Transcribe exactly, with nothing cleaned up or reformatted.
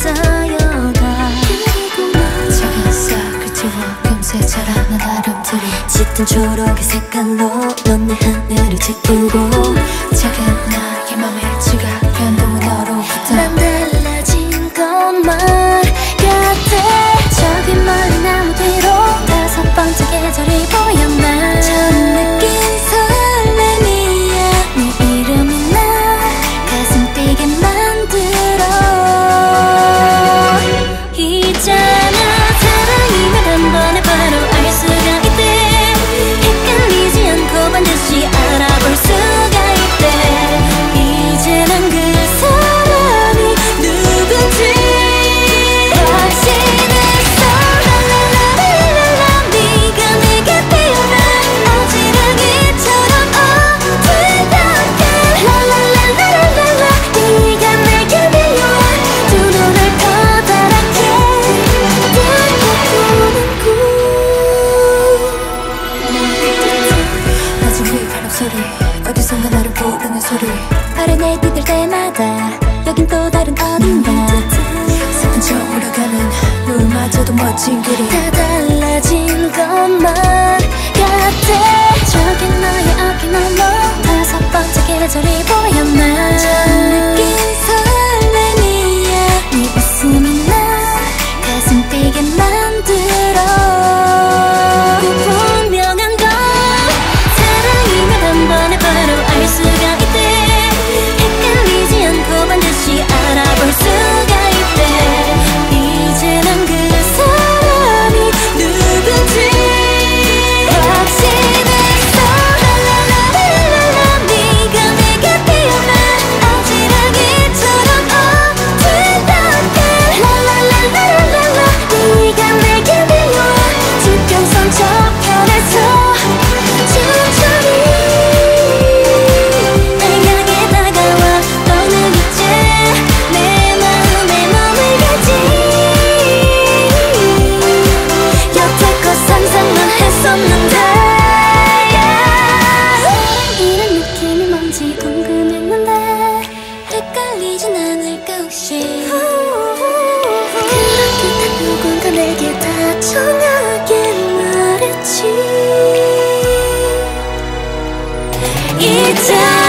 쌓여가. 작은 싹을 틔워 금세 자라난 아름들이 짙은 초록의 색깔로 넌 내 하늘을 채우고. 작은 나의 맘에 지각 변동은 너로부터 난 달라진 것만 같아. 저기 멀리 나무 뒤로 다섯 번째 계절이 보였나. 처음 느낀 설렘이야. 네 이름이 나 가슴 뛰게 만들어. 있잖아 사랑이면 한 번에 바로 알 수가 있대. 헷갈리지 않고 반드시 알아볼 수가 있대. 이제 난 그 사람이 누군지 확신했어. 랄랄랄랄랄라 네가 내게 피어나 아지랑이처럼 어두럽게. 랄랄랄랄랄라 네가 내게 밀려와 두 눈을 커다랗게 꿈꾸는 꿈. 낮은 휘 바람 소리 어디선가 나를 부르는 소리. 아래 내디딜 때마다 여긴 또 다른 어딘가. 슬픈 척 올라가는 노을마저도 멋진 그림. 다 달라진 것만 같아. 저기 너의 어깨 너머 다섯 번째 계절이 보였나. 처음 느낀 설렘이야. 네 웃음이 나 가슴 뛰게 만들어. 분명한 건 사랑이면 한 번에 바로 알 수가 있대. 헷갈리지 않고 반드시 알아볼 수가 있대. 이제 난 그 사람이 누군지 확신했어. 랄랄랄랄랄라 네가 내게 피어나 아지랑이처럼 어두럽게. 랄랄랄랄랄라 네가 내게 밀려와 지평선 저편에서 천천히 날 향해 다가와. 너는 이제 내 마음에 머물겠지. 여태껏 상상만 했었는데 이런 느낌이 뭔지 궁금했는데 헷갈리진 않을까 혹시. 그런 듯한 누군가 내게 다정하게 말했지. 이제